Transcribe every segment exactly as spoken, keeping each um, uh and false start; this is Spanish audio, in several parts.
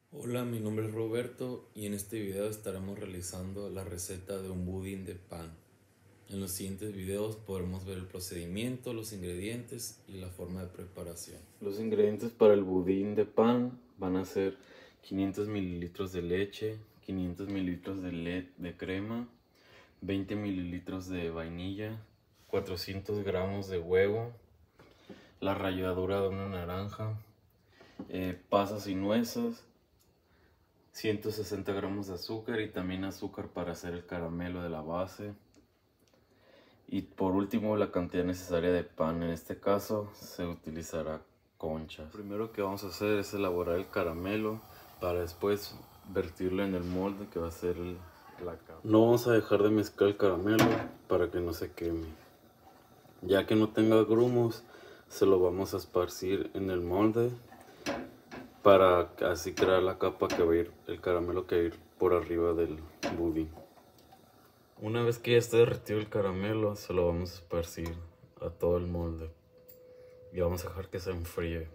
Hola, mi nombre es Roberto y en este video estaremos realizando la receta de un budín de pan. En los siguientes videos podremos ver el procedimiento, los ingredientes y la forma de preparación. Los ingredientes para el budín de pan van a ser quinientos mililitros de leche, quinientos mililitros de, le de crema, veinte mililitros de vainilla, cuatrocientos gramos de huevo, la ralladura de una naranja, eh, pasas y nueces, ciento sesenta gramos de azúcar y también azúcar para hacer el caramelo de la base. Y por último, la cantidad necesaria de pan. En este caso se utilizará conchas. Lo primero que vamos a hacer es elaborar el caramelo para después vertirlo en el molde que va a ser el, la capa. No vamos a dejar de mezclar el caramelo para que no se queme. Ya que no tenga grumos, se lo vamos a esparcir en el molde para así crear la capa que va a ir, el caramelo que va a ir por arriba del budín. Una vez que ya esté derretido el caramelo, se lo vamos a esparcir a todo el molde y vamos a dejar que se enfríe.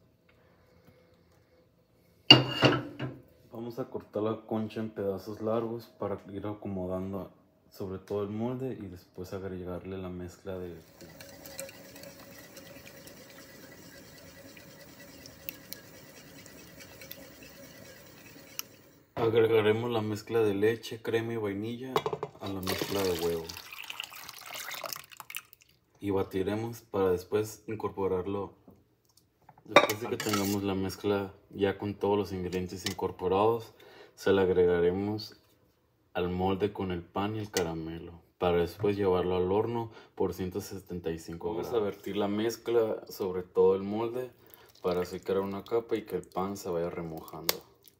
Vamos a cortar la concha en pedazos largos para ir acomodando sobre todo el molde y después agregarle la mezcla de Agregaremos la mezcla de leche, crema y vainilla a la mezcla de huevo. Y batiremos para después incorporarlo. Después de que tengamos la mezcla ya con todos los ingredientes incorporados, se la agregaremos al molde con el pan y el caramelo, para después llevarlo al horno por ciento setenta y cinco grados. Vamos a vertir la mezcla sobre todo el molde para así crear una capa y que el pan se vaya remojando.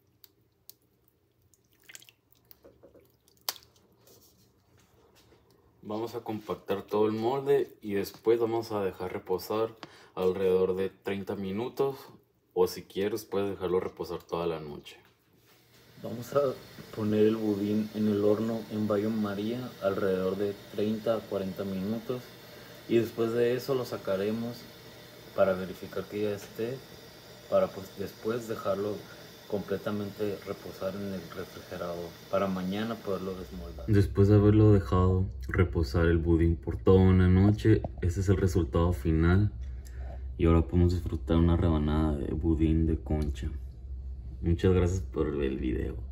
Vamos a compactar todo el molde y después vamos a dejar reposar alrededor de treinta minutos, o si quieres puedes dejarlo reposar toda la noche. Vamos a poner el budín en el horno en baño María alrededor de treinta a cuarenta minutos y después de eso lo sacaremos para verificar que ya esté, para pues después dejarlo completamente reposar en el refrigerador para mañana poderlo desmoldar. Después de haberlo dejado reposar el budín por toda una noche, este es el resultado final y ahora podemos disfrutar una rebanada de budín de concha. Muchas gracias por ver el video.